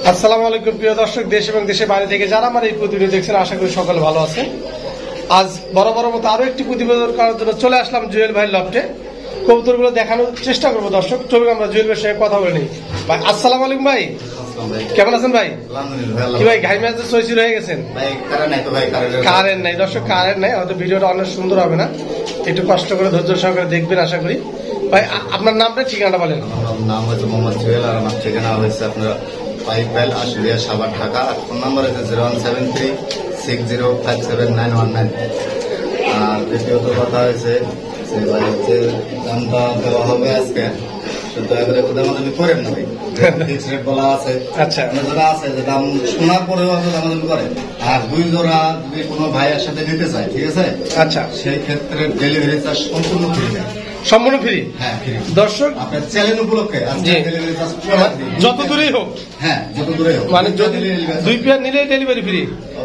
আসসালামু আলাইকুম প্রিয় দর্শক, দেশ এবং দেশের বাইরে থেকে যারা আমার এই প্রতিবেদন দেখছেন, আশা করি সকলে ভালো আছেন। আজ বরাবর মতো আরো একটি প্রতিবেদন করার জন্য চলে আসলাম জুয়েল ভাইয়ের লফটে। কবুতরগুলো দেখানোর চেষ্টা করবো দর্শক। চলুন আমরা জুয়েল ভাইয়ের সঙ্গে কথা বলে নিই। ভাই আসসালামু আলাইকুম ভাই, কেমন আছেন ভাই? কি ভাই ঘাই ম্যাচে চৈচির হয়ে গেছেন? কারেন্ট নাই দর্শক, কারেন্ট নাই, হয়তো ভিডিওটা অনেক সুন্দর হবে না, একটু কষ্ট করে ধৈর্য সহকারে দেখবেন আশা করি। ভাই আপনার নামটা ঠিকানা বলেন। নাম হচ্ছে মোহাম্মদ জুয়েল আর আমার ঠিকানা হয়েছে আপনার পাইপেল আশুলিয়া সাভার ঢাকা। ফোন নাম্বার হচ্ছে 0173605791 আর দ্বিতীয়ত কথা হয়েছে যে দামটা দেওয়া হবে আজকে, দয়া করে দামাদামি করেন না ভাই, ফিক্স রেট বলা আছে। আচ্ছা, যারা আছে যে দাম শোনার পরেও আপনি দামাদামি করেন, আর দুই জোড়া যদি কোনো ভাইয়ের সাথে নিতে চায়, ঠিক আছে, আচ্ছা, সেই ক্ষেত্রে ডেলিভারি চার্জ সম্পূর্ণ ফ্রি। সম্পূর্ণ ফ্রি? হ্যাঁ ফ্রি দর্শক, আপনার চ্যালেঞ্জ উপলক্ষে ডেলিভারি চার্জ যত দূরেই হোক। হ্যাঁ যত দূরে হোক, মানে যদি 2 পেয়ার নিলে ডেলিভারি ফ্রি।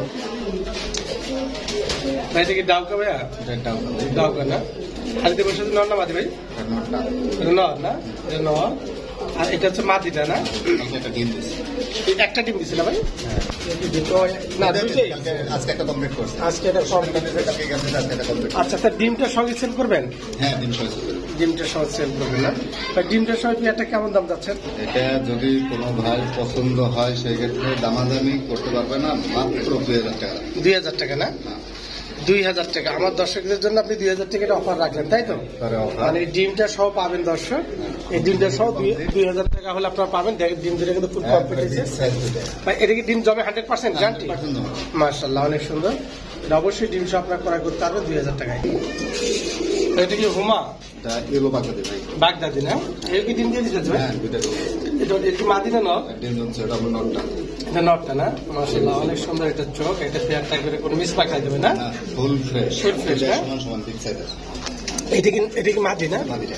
ভাই এটা কি ডাউকা ভাইয়া? ডাউকা না? হাড়িতে বসে নর না মাদি ভাই? নর না, এটা নর। আর এটা হচ্ছে মাদিটা না? একটা ডিম দিছিল ভাই? না দুইটাই আজকে একটা কমপ্লিট করছে। আজকে এটা আচ্ছা, তার ডিমটা সঙ্গে সেল করবেন? হ্যাঁ ডিম সহ ডিমটা সহ সেল করবেন না? ডিমটা সহ পেয়ারটা কেমন দাম যাচ্ছেন? এটা যদি কোনো ভাই পছন্দ হয় সেই ক্ষেত্রে দামাদামি করতে পারবে না, মাত্র 2000 টাকা। 2000 টাকা না? 2000 টাকা। আমার দর্শকদের জন্য আপনি 2000 টাকার অফার রাখলেন, তাই তো? মানে ডিমটা সহ পাবেন দর্শক, এই ডিমটা সহ 2000 টাকা হলে আপনারা পাবেন। দেখেন ডিম দুটো কিন্তু ফুল কমপ্লিট হয়েছে। ভাই এটা কি ডিম জমে 100% গ্যারান্টি? মাশাআল্লাহ, অনেক সুন্দর। এটা অবশ্যই ডিম সহ আপনারা ক্রয় করতে পারবেন 2000 টাকায়। এটা কি হুমা? এলো বাগদাদি ভাই। বাগদাদি না? এর কি ডিম দিয়ে দিয়েছে ভাই? হ্যাঁ দুইটা এটা কি মাদি না নর? ডিম জমছে, এটা আপনার নটটা। এটা নটটা না? মাশাআল্লাহ, অনেক সুন্দর। এটা চোখ, এটা পেয়ার টাইপের, কোনো মিস পাক দেবে না? Full fresh, full fresh. সমান সমান বিগ সাইজ আছে। এটা কি মাদি না? মাদিটা।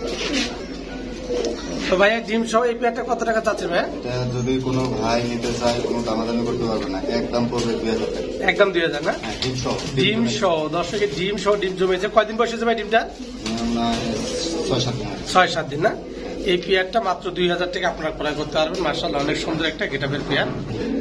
তো ভাইয়া ডিম সহ এই পেয়ারটা কত টাকা চাচ্ছে ভাই? এটা যদি কোনো ভাই নিতে চায় কোনো দামাদামি করতে পারবে না, একদম পড়বে 2000 টাকা। একদম 2000 না? হ্যাঁ ডিম সহ। ডিম সহ দর্শকের ডিম সহ ডিম জমেছে। কয়দিন বসেছে ভাই ডিমটা? 6-7 দিন। 6-7 দিন না? এই পেয়ারটা মাত্র 2000 টাকা আপনারা ক্রয় করতে পারবেন। মাশাআল্লাহ, অনেক সুন্দর একটা গেটআপের পেয়ার।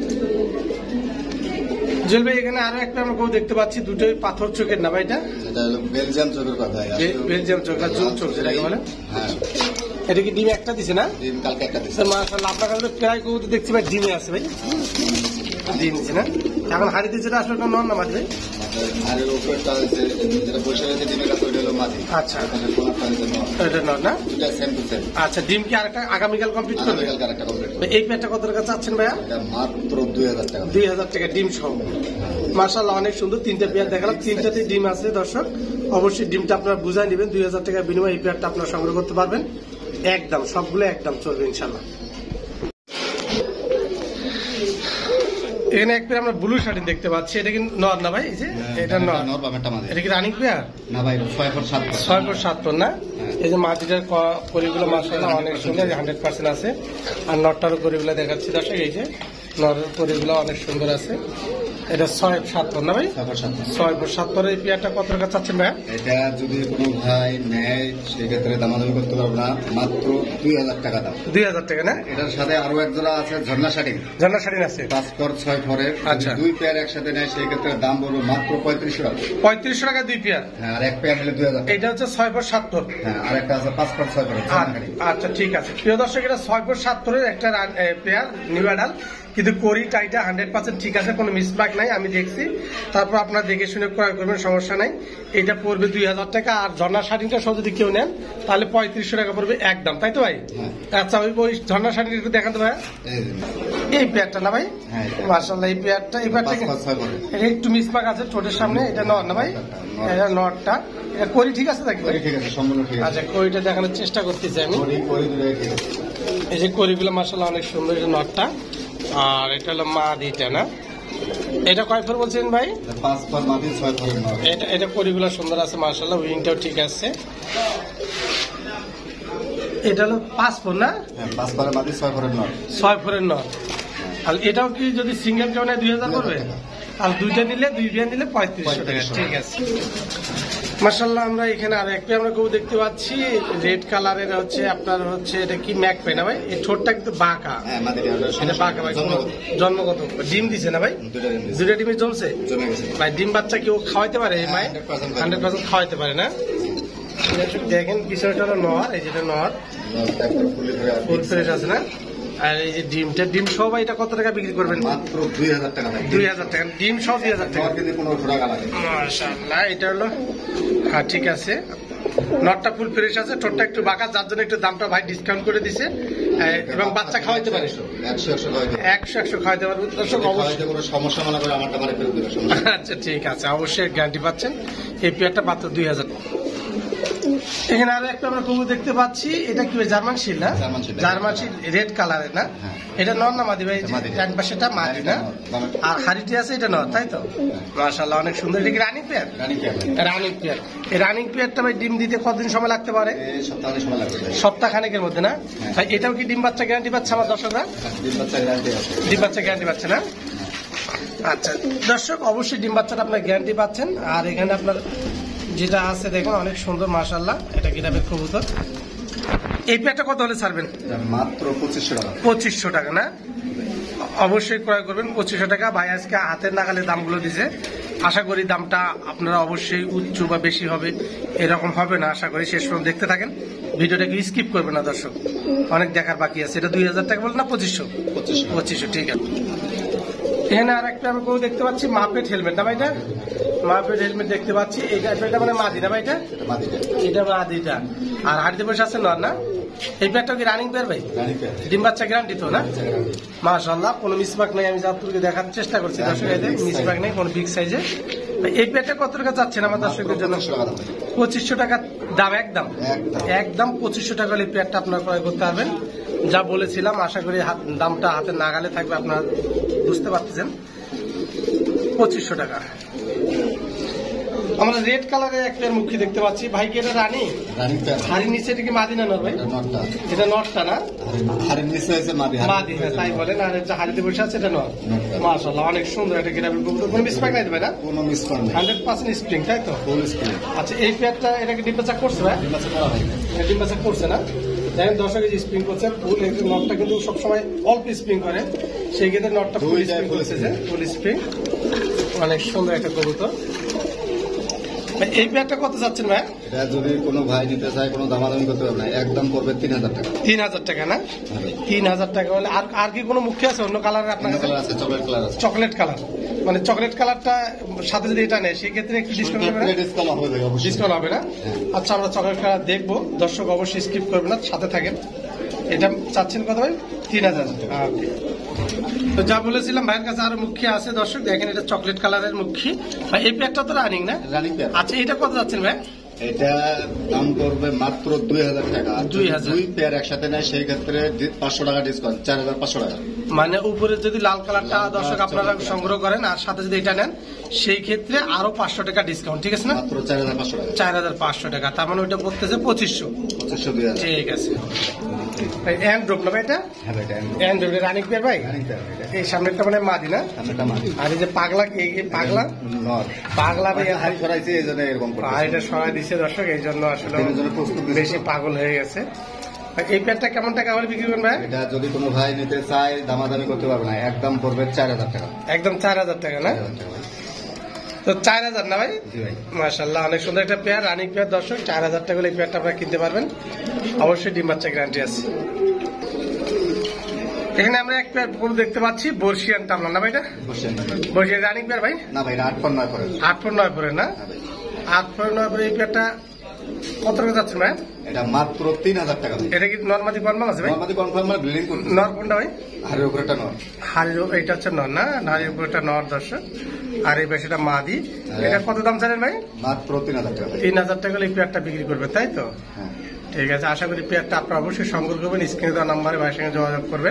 জুয়েল ভাই, এখানে আরো একটা আমরা কেউ দেখতে পাচ্ছি, দুটোই পাথর চোখের না ভাই? এটা হলো বেলজিয়াম চোখের কথা। বেলজিয়াম চোখ, জুম চোখ যেটাকে বলে। হ্যাঁ এটা কি ডিম একটা দিছে না? ডিম কালকে একটা দিছে। মাশাআল্লাহ, আপনার কাছে প্রায় কেউ দেখছি ভাই ডিমে আছে ভাই, ডিম দিছে না? এখন হাড়িতে যেটা আসলে নর না মাদি ভাই? আর উপরটা হচ্ছে যেটা বসে রয়েছে ডিমের কাছে, ওটা হলো মাদি। আচ্ছা, এটা এটা নর না? দুটো সেম টু সেম। আচ্ছা, ডিম কি আরেকটা আগামীকাল কমপ্লিট করবে? আগামীকাল আরেকটা কমপ্লিট করবে। এই পেয়ারটা কত টাকা চাচ্ছেন ভাইয়া? এটা মাত্র 2000 টাকা। 2000 টাকা ডিম সহ। মাশাআল্লাহ, অনেক সুন্দর। 3টা পেয়ার দেখালাম, 3টাতে ডিম আছে দর্শক। অবশ্যই ডিমটা আপনারা বুঝাই নেবেন। 2000 টাকার বিনিময়ে এই পেয়ারটা আপনারা সংগ্রহ করতে পারবেন। একদম সবগুলো একদম চলবে ইনশাল্লাহ। এখানে এক পেয়ার আমরা ব্লু শার্টিন দেখতে পাচ্ছি। এটা কি নর না ভাই? এই যে এটা নর। এটা কি রানিং পেয়ার? না ভাই 6/7। 6/7 না? এই যে মাটিটার করিগুলো মাশাআল্লাহ অনেক সুন্দর, 100% আছে। আর নটটারও করিগুলো দেখাচ্ছি দর্শক, এই যে নরের করিগুলো অনেক সুন্দর আছে। এটা 6/7 না ভাই? 6/7 এই পেয়ারটা কত টাকা চাচ্ছেন ভাই? এটা যদি কোনো ভাই নেয় সেক্ষেত্রে দামাদামি করতে পারবে না, মাত্র 2000 টাকা দাম। 2000 টাকা না? এটার সাথে আরো এক জোড়া আছে ঝর্ণা শাটিং। ঝর্ণা শাটিং আছে 5/6 ফরের। আচ্ছা, দুই পেয়ার একসাথে নেয় সেই ক্ষেত্রে দাম পড়বে মাত্র 3500 টাকা। 3500 টাকা 2 পেয়ার? হ্যাঁ, আর এক পেয়ার নিলে 2000। এটা হচ্ছে 6/7। হ্যাঁ, আর একটা আছে 5/6 ফরের। আচ্ছা ঠিক আছে প্রিয় দর্শক, এটা 6/7 এর একটা পেয়ার নিউ অ্যাডাল, কিন্তু করি টাইটা 100% ঠিক আছে, কোনো মিসমার্ক নাই, আমি দেখছি। তারপর আপনারা দেখে শুনে ক্রয় করবেন, সমস্যা নাই। এটা পড়বে 2000 টাকা। আর ঝর্ণা শাটিংটা সহ যদি কেউ নেন তাহলে 3500 টাকা পড়বে একদম, তাই তো ভাই? আচ্ছা, ওই ঝর্ণা শাটিং একটু দেখান তো ভাই। এই পেয়ারটা না ভাই? মাশাআল্লাহ, এই পেয়ারটা এটা একটু মিসমার্ক আছে ঠোঁটের সামনে। এটা নর না ভাই? এটা নরটা। এটা করি ঠিক আছে নাকি? ঠিক আছে, সম্পূর্ণ ঠিক আছে। আচ্ছা, করিটা দেখানোর চেষ্টা করতেছি আমি। এই যে করিগুলো মাশাআল্লাহ অনেক সুন্দর। এটা নরটা, আর এটা হলো মাদিটা না? এটা কয় ফোর বলছেন ভাই? 5 মাদি 6 ফরের নর। এটা করিগুলো সুন্দর আছে মাশাআল্লাহ, উইংটাও ঠিক আছে। এটা হলো 5 ফোর না? হ্যাঁ, 5 মাদি 6 ফরের নর। 6 ফোরের নর। আর এটাও কি যদি সিঙ্গেল কেউ নেয় 2000 পড়বে? আর দুইটা নিলে 2 পেয়ার নিলে 3500 টাকা। ঠিক আছে। মাশাআল্লাহ, আমরা এখানে আর একটা আমরা কেউ দেখতে পাচ্ছি রেড কালারের হচ্ছে আপনার হচ্ছে এটা কি ম্যাক পাই না ভাই? এই ঠোঁটটা কিন্তু বাঁকা, হ্যাঁ মাদিটা এটা বাঁকা ভাই। জন্মগত ডিম দিছে না ভাই? দুইটা ডিমে জমছে জমে গেছে ভাই। ডিম বাচ্চা কেউ খাওয়াইতে পারে এই মায়? 100% খাওয়াইতে পারে না। দেখেন বিষয়টা হলো নর, এই যেটা নর ফুল ফ্রেশ আছে না। আর এই যে ডিম সহ ভাই এটা কত টাকা বিক্রি করবেন? মাত্র 2000 টাকা। 2000 টাকা ডিম সহ 2000 টাকা। কিন্তু 1500 টাকা লাগে। মাশাআল্লাহ, এটা হলো হ্যাঁ ঠিক আছে। নটটা ফুল ফ্রেশ আছে, ঠোঁটটা একটু বাঁকা, যার জন্য একটু দামটা ভাই ডিসকাউন্ট করে দিছে। এবং বাচ্চা খাওয়াইতে পারে 100 খাওয়াইতে পারবে। দর্শক অবশ্যই কোনো সমস্যা মনে করে আমারটা মানে ফেরত দেবে। আচ্ছা ঠিক আছে, অবশ্যই গ্যারান্টি পাচ্ছেন। এই পেয়ারটা মাত্র 2000 টাকা। এখানে আরো একটা আমরা কবুতর দেখতে পাচ্ছি, এটা কি জার্মান শিল না? জার্মান শিল রেড কালারের না? এটা নর না মাদি ভাই? ডান পাশেটা মাদি না, আর হাড়িটি আছে এটা নর, তাই তো? মাশাআল্লাহ, অনেক সুন্দর। এটা কি রানিং পেয়ার? Running pair. এই রানিং পেয়ারটা ভাই ডিম দিতে কতদিন সময় লাগতে পারে? সপ্তাহে সময় লাগবে। সপ্তাহ খানেকের মধ্যে না ভাই? এটাও কি ডিম বাচ্চা গ্যারান্টি পাচ্ছে আমার দর্শকরা? ডিম বাচ্চা গ্যারান্টি আছে। ডিম বাচ্চা গ্যারান্টি পাচ্ছে না? আচ্ছা দর্শক, অবশ্যই ডিম বাচ্চাটা আপনার গ্যারান্টি পাচ্ছেন। আর এখানে আপনার যেটা আছে দেখুন অনেক সুন্দর মাশাআল্লাহ, এটা গিরাবের কবুতর। এই পেয়ারটা কত হলে ছাড়বেন? মাত্র 2500 টাকা। 2500 টাকা না? অবশ্যই ক্রয় করবেন 2500 টাকা। ভাই আজকে হাতের নাগালে দামগুলো দিছে, আশা করি দামটা আপনারা অবশ্যই উচ্চ বা বেশি হবে এরকম হবে না, আশা করি। শেষ পর্যন্ত দেখতে থাকেন, ভিডিওটাকে স্কিপ করবেন না দর্শক, অনেক দেখার বাকি আছে। এটা 2000 টাকা বলেন না? 2500 ঠিক আছে। এখানে আর একটা আমি কেউ দেখতে পাচ্ছি মাপেট হেলমেট না ভাই? এটা মাপেট হেলমেট দেখতে পাচ্ছি। এটা মানে মাদি না ভাই? এটা মাদিটা। আর হাড়িতে বসে আছে নর না? এই পেয়ারটা কি রানিং পেয়ার ভাই? ডিম বাচ্চা গ্যারান্টি তো না? মাশাআল্লাহ, কোনো মিসমার্ক নাই। আমি যতটুকু দেখার চেষ্টা করছি দর্শক, এদের মিসমার্ক নেই কোনো বিগ সাইজে। এই পেয়ারটা কত টাকা যাচ্ছেন আমার দর্শকদের জন্য? 2500 টাকা দাম। একদম 2500 টাকা এই পেয়ারটা আপনার ক্রয় করতে পারবেন। যা বলেছিলাম, আশা করি দামটা হাতে নাগালে থাকবে, আপনার বুঝতে পারতেছেন। 2500 টাকা। আমরা রেড কালারের একটা মুখী দেখতে পাচ্ছি ভাই, কি এটা রানী? হাড়ির নিচে এটা কি মাদি না নর ভাই? এটা নরটা না? হাড়ির নিচে আছে মাদি। হ্যাঁ তাই বলেন। আর এটা হাড়িতে বসে আছে এটা নর। মাশাআল্লাহ, অনেক সুন্দর। এটা গিরাবের কবুতর, কোনো মিসমার্ক নাই ভাই না? কোনো মিসমার্ক নেই, 100% স্প্রিং, তাই তো? Full spring. আচ্ছা, এই পেয়ারটা এটা কি ডিম বাচ্চা করছে ভাই? ডিম বাচ্চা করছে না? দেখেন দর্শক, এই যে স্প্রিং করছে ফুল। এই নটটা কিন্তু সবসময় অল্প স্প্রিং করে, সেই ক্ষেত্রে নটটা ফুল স্প্রিং করছে, ফুল স্প্রিং। অনেক সুন্দর একটা কবুতর। এই পেয়ারটা কত যাচ্ছেন ভাই? এটা যদি কোনো ভাই নিতে চায় কোনো দামাদামি করতে পারবে না, একদম পড়বে 3000 টাকা। 3000 টাকা না? 3000 টাকা হলে আর কি কোনো মুখী আছে অন্য কালারের আপনার কাছে? কালার আছে, চকলেট কালার আছে। চকলেট কালার মানে চকলেট কালারটা সাথে যদি এটা নেয় সেই ক্ষেত্রে একটু ডিসকাউন্ট হবে না? ডিসকাউন্ট হবে, অবশ্যই ডিসকাউন্ট হবে না? আচ্ছা, আমরা চকলেট কালার দেখবো দর্শক, অবশ্যই স্কিপ করবেন না, সাথে থাকেন। এটা চাচ্ছেন কত ভাই? 3000। তো যা বলেছিলাম, ভাইয়ের কাছে আরো মুখী আছে দর্শক, দেখেন এটা চকলেট কালারের মুখী। ভাই এই পেয়ারটা তো রানিং না? Running pair. আচ্ছা, এটা কত যাচ্ছেন ভাই? এটা দাম করবে মাত্র 2000 টাকা। 2000। দুই পেয়ার একসাথে নেয় সেই ক্ষেত্রে 500 টাকা ডিসকাউন্ট, 4500 টাকা। মানে উপরে যদি লাল কালারটা দর্শক আপনারা সংগ্রহ করেন আর সাথে যদি এটা নেন সেই ক্ষেত্রে আরো 500 টাকা ডিসকাউন্ট, ঠিক আছে না? মাত্র 4500 টাকা। 4500 টাকা, তার মানে ওইটা পড়তেছে 2500। 2000। ঠিক আছে। অ্যান্ড্রপ না ভাই? এটা অ্যান্ড্রপ রানিং পেয়ার ভাই? এই সামনেরটা মানে মাদি না? আর এই যে পাগলা, এই পাগলা পাগলা হাড়ি ছড়াইছে এই জন্য এরকম করে। আর এটা সরাই দিচ্ছে দর্শক, এই জন্য আসলে বেশি পাগল হয়ে গেছে। এই পেয়ারটা কেমন টাকা হলে বিক্রি করবেন ভাই? এটা যদি কোনো ভাই নিতে চায় দামাদামি করতে পারবে না, একদম পড়বে 4000 টাকা। একদম 4000 টাকা না? তো 4000 না ভাই? জি ভাই। মাশাআল্লাহ, অনেক সুন্দর একটা পেয়ার, রানিং পেয়ার দর্শক। 4000 টাকা এই পেয়ারটা আপনারা কিনতে পারবেন, অবশ্যই ডিম বাচ্চা গ্যারান্টি আছে। এখানে আমরা এক পেয়ার গরু দেখতে পাচ্ছি, বর্ষিয়ান টামলা না ভাই? এটা বর্ষিয়ান রানিং পেয়ার ভাই? না ভাই, 8.9 পরে। 8.9 পরে না? 8.9 পরে এই পেয়ারটা কত টাকা যাচ্ছে ভাই? এটা মাত্র 3000 টাকা। এটা কি নর্মাদি কনফার্ম আছে ভাই? নরমাদি কনফার্ম মানে ব্লিডিং করতে। নর কোনটা ভাই? হাড়ির উপরেটা নর। হাড়ির এটা হচ্ছে নর না? হাড়ির উপরেটা নর দর্শক, আর এই বেশিটা মাদি। এটা কত দাম জানেন ভাই? মাত্র 3000 টাকা। 3000 টাকা এই পেয়ারটা বিক্রি করবে, তাই তো? হ্যাঁ ঠিক আছে, আশা করি পেয়ারটা আপনারা অবশ্যই সংগ্রহ করবেন। স্ক্রিনে দেওয়া নাম্বারে ভাইয়ের সঙ্গে যোগাযোগ করবেন।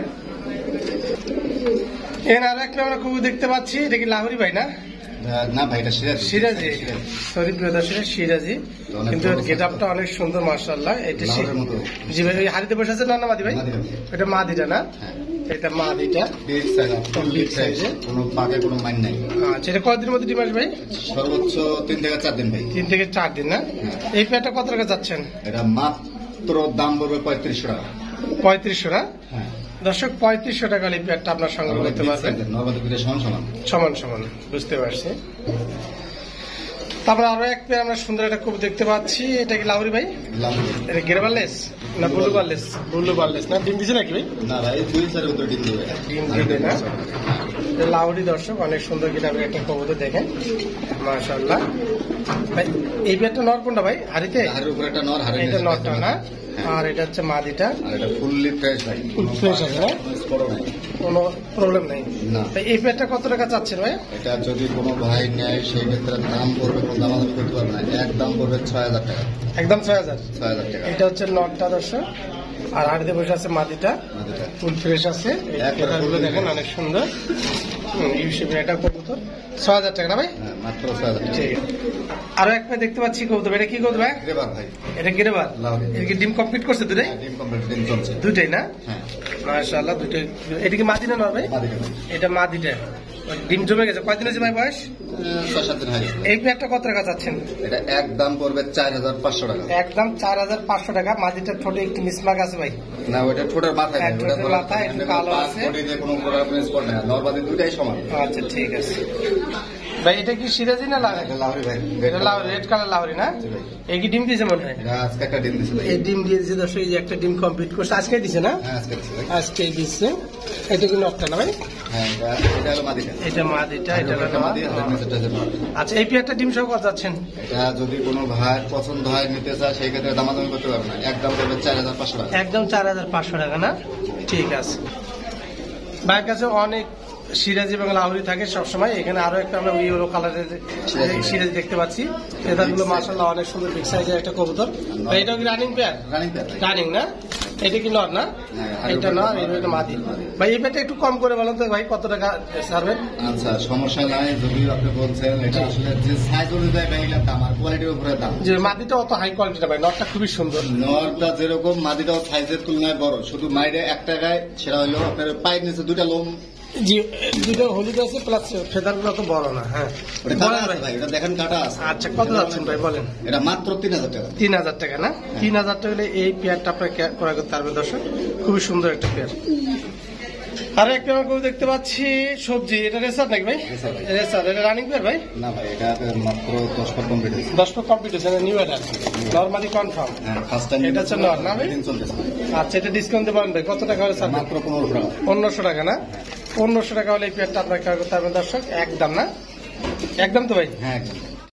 এর আর একটা আমরা খুবই দেখতে পাচ্ছি, এটা কি লাহোরি ভাই না? না ভাই, এটা সিরাজি। সরি প্রিয় দর্শক, সিরাজি, কিন্তু গেট আপটা অনেক সুন্দর মাশাআল্লাহ। এটা জি ভাই, ওই হাড়িতে বসে আছে না মাদি ভাই? এটা মাদিটা না? এটা মাদিটা। Big size, full big size, size-এর। কোনো পাকে কোনো মাইন নাই। আচ্ছা, এটা কতদিনের মধ্যে ডিম আসবে ভাই? সর্বোচ্চ 3 থেকে 4 দিন ভাই। 3 থেকে 4 দিন না? এই পেয়ারটা কত টাকা যাচ্ছেন? এটা মাত্র দাম পড়বে 3500 টাকা। 3500 না? হ্যাঁ, দর্শক 3500 টাকা এই পেয়ারটা আপনার সংগ্রহ করতে পারবেন। নর্মালি দুটো সমান সমান। সমান সমান, বুঝতে পারছি। তারপরে আরো এক পেয়ার আমরা সুন্দর একটা কবুতর দেখতে পাচ্ছি। এটা কি লাউরি ভাই? লাউরি। এটা গেরবারলেস না ব্লু বারলেস? ব্লু বারলেস না? ডিম দিছে নাকি ভাই? না ভাই, 2-4 ভিতরে ডিম দিবে। ডিম দিবে না? এটা লাউরি দর্শক, অনেক সুন্দর কিনা একটা কবুতর দেখেন, মাশাআল্লাহ। ভাই এই পেয়ারটা নর কোনটা ভাই? হাড়িতে? হাড়ের উপরে একটা নর, হাড়ের এটা নিচে নরটা একটা না? মাদি। আর এটা হচ্ছে মাদিটা। আর এটা ফুললি ফ্রেশ ভাই। Full fresh আছে না? কোনো স্পট নাই। কোনো প্রবলেম নেই। না। তাই এই পেয়ারটা কত টাকা চাচ্ছেন ভাই? এটা যদি কোনো ভাই নেয় সেই ক্ষেত্রে দাম পড়বে, কোনো দামাদামি করতে পারবে না, এক দাম পড়বে 6000 টাকা। একদম 6000। 6000 টাকা এটা হচ্ছে নটটা দর্শক, আর হাড়িতে বসে আছে মাদিটা। মাদিটা। ফুল ফ্রেশ আছে। একবারে গুলো full দেখেন fresh। অনেক সুন্দর। ইউসেফের এটা কবুতর 6000 টাকা না ভাই? হ্যাঁ, মাত্র 6000 টাকা। ঠিক আছে। আরো এক পেয়ার দেখতে পাচ্ছি কবুতর, এটা কি কবুতর ভাই? এবার ভাই এটা গিরেবার? লাউরি। এটা কি ডিম কমপ্লিট করছে দুটাই? ডিম কমপ্লিট, ডিম চলছে। দুটাই না? হ্যাঁ, মাশাআল্লাহ, দুটাই। এটা কি মাদি না নর ভাই? মাদিটা ভাই। এটা মাদিটা। ডিম জমে গেছে, কয়দিন আছে ভাই বয়স? 6-7 দিন হয়ে গেছে। এই পেয়ারটা কত টাকা চাচ্ছেন? এটা এক দাম পড়বে 4500 টাকা। একদম 4500 টাকা। মাদিটা ঠোঁটে একটু মিসমার্ক আছে ভাই। না, ওটা ঠোঁটের মাথায় হ্যাঁ, নেই, ঠোঁটের ওটা মাথায় একটু কালো আছে। বডিতে কোনো প্রকার স্পট নেই, নরমালি দুটাই সমান। আচ্ছা, ঠিক আছে ভাই। এটা কি সিরাজি না লাউরি? এটা লাউরি ভাই। এটা লাউরি, রেড কালার লাউরি না? জি ভাই। এই কি ডিম দিয়েছে মনে হয়? এটা আজকে একটা ডিম দিছে ভাই। এই ডিম দিয়ে দিয়েছে দর্শক, এই যে একটা ডিম কমপ্লিট করছে, আজকে দিছে না? হ্যাঁ, আজকে দিছে ভাই। আজকে দিচ্ছে। এটা কি নটটা না ভাই? হ্যাঁ, এটা হলো মাদিটা। এটা মাদিটা, এটা এটা হলো মাদি, হাড়ের নিচেরটা হচ্ছে নর। আচ্ছা, এই পেয়ারটা ডিম সহ কত যাচ্ছেন? এটা যদি কোনো ভাই পছন্দ হয় নিতে চায় সেই ক্ষেত্রে দামাদামি করতে পারবে না, এক দাম পড়বে 4500 টাকা। একদম 4500 টাকা না? ঠিক আছে। ভাইয়ের কাছে অনেক সিরাজি এবং লাউরি থাকে সবসময়। এখানে আরো একটা আমরা ইয়েলো কালারের সিরাজি দেখতে পাচ্ছি। এটাগুলো মাশাআল্লাহ অনেক সুন্দর বিগ সাইজের একটা কবুতর। ভাই এটাও কি রানিং পেয়ার? রানিং পেয়ার ভাই। রানিং না? এটা কি নর না? হ্যাঁ, এটা নর, এটা মাদি। ভাই এই পেয়ারটা একটু কম করে বলেন তো ভাই, কত টাকা ছাড়বেন? আচ্ছা, সমস্যা নাই। যদি আপনি বলছেন এটা আসলে যে সাইজ অনুযায়ী ব্যাগের দাম আর কোয়ালিটির উপরে দাম। যে মাদিটা অত হাই কোয়ালিটি না ভাই, নরটা খুবই সুন্দর। নরটা যেরকম মাদিটাও সাইজের তুলনায় বড়, শুধু মাইরে এক টাকায় সেটা হলো আপনার পায়ের নিচে দুইটা লোম। জি, দুটো হলুদ আছে প্লাস ফেদার গুলো তো বড় না। হ্যাঁ, ওটা কাটা বলেন আছে ভাই। ভাই, ওটা দেখেন কাটা আছে। আচ্ছা, কত যাচ্ছেন ভাই বলেন? এটা মাত্র 3000 টাকা। 3000 টাকা না? 3000 টাকা হলে এই পেয়ারটা আপনার ক্রয় করতে পারবেন দর্শক, খুবই সুন্দর একটা পেয়ার। আর একটা আমরা দেখতে পাচ্ছি সবজি, এটা রেসার নাকি ভাই? রেসার ভাই। রেসার, এটা রানিং পেয়ার ভাই? না ভাই, এটা মাত্র 10 পর কমপ্লিট হয়েছে। 10 কমপ্লিট হয়েছে, নিউ অ্যাডাল, নরমালি কনফার্ম। হ্যাঁ, ফার্স্ট টাইম। এটা হচ্ছে নর না ভাই? দিন চলতেছে। আচ্ছা, এটা ডিসকাউন্ট দেবেন ভাই, কত টাকা হলে স্যার? মাত্র 1500 টাকা। 1500 টাকা না? 1500 টাকা হলে এই পেয়ারটা আপনার ক্রয় করতে পারবেন দর্শক, একদম না? একদম তো ভাই? হ্যাঁ, একদম।